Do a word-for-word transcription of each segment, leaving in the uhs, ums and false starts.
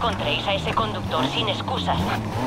encontréis a ese conductor sin excusas.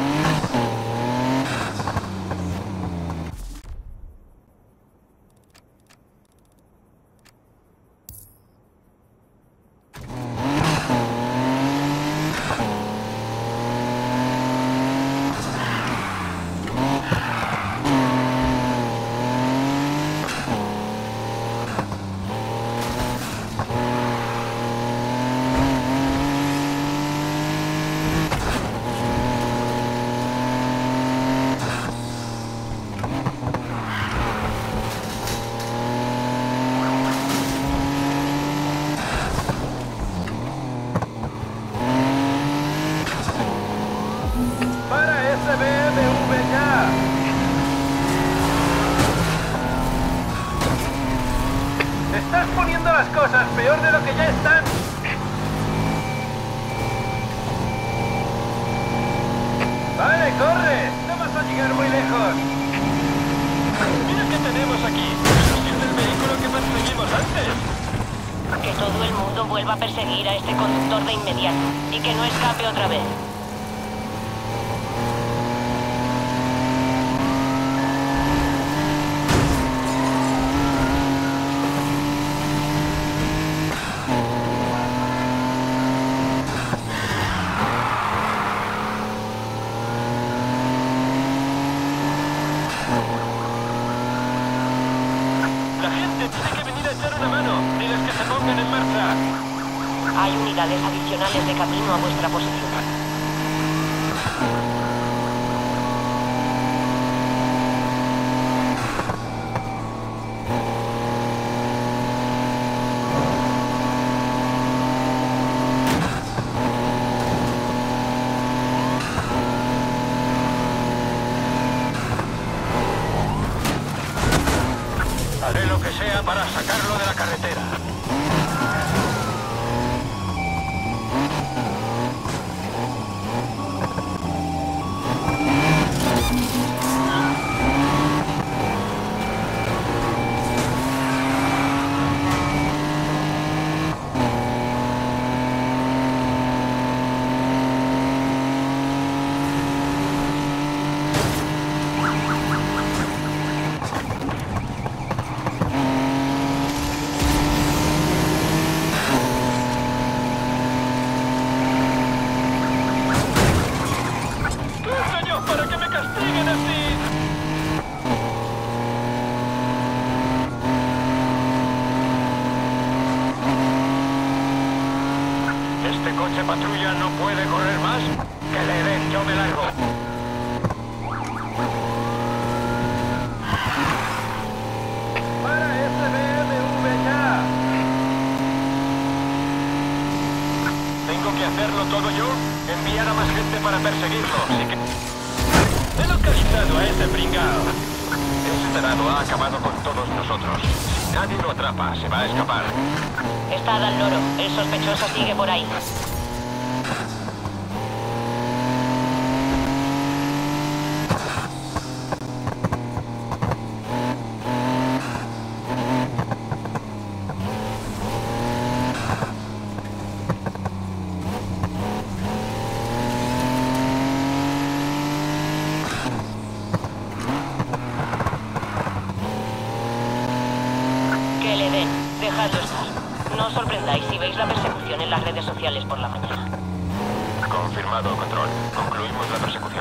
Estás poniendo las cosas peor de lo que ya están. Vale, corre. No vas a llegar muy lejos. Mira qué tenemos aquí. Si es el vehículo que perseguimos antes. Que todo el mundo vuelva a perseguir a este conductor de inmediato y que no escape otra vez. La gente tiene que venir a echar una mano. Diles que se pongan en marcha. Hay unidades adicionales de camino a vuestra posición. Haré lo que sea para sacarlo de la carretera. ¿Para qué me castiguen así? ¿Este coche patrulla no puede correr más? Que le den, yo me largo. Para ese B M W ya. ¿Tengo que hacerlo todo yo? Enviar a más gente para perseguirlo. Así que... He localizado a ese pringao. Ese tarado ha acabado con todos nosotros. Si nadie lo atrapa, se va a escapar. Estad al loro. El sospechoso sigue por ahí. Que le den. Dejadlo estar. No os sorprendáis si veis la persecución en las redes sociales por la mañana. Confirmado, control. Concluimos la persecución.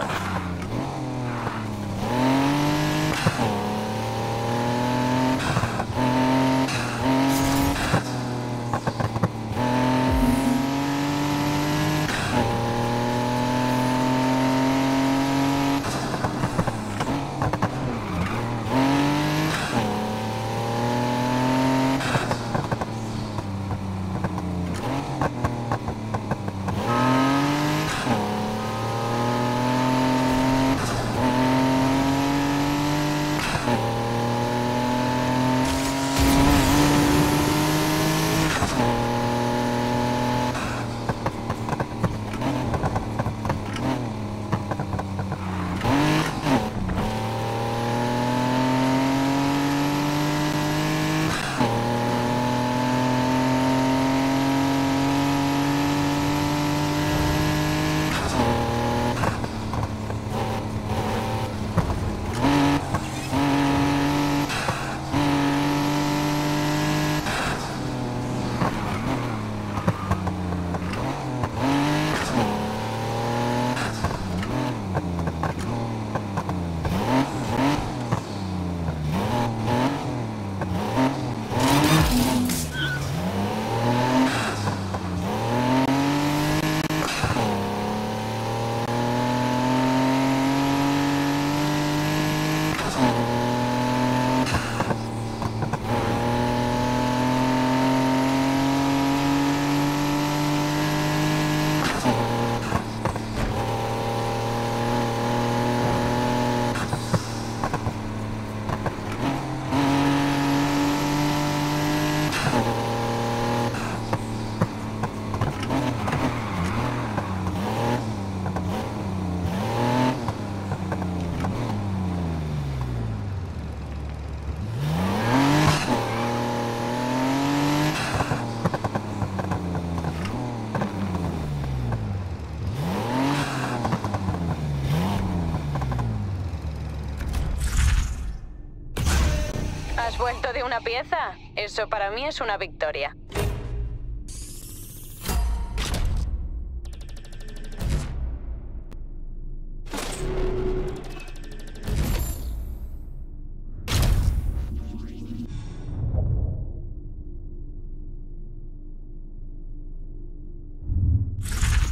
¿Has vuelto de una pieza? Eso para mí es una victoria.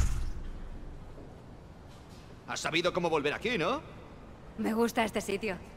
Has sabido cómo volver aquí, ¿no? Me gusta este sitio.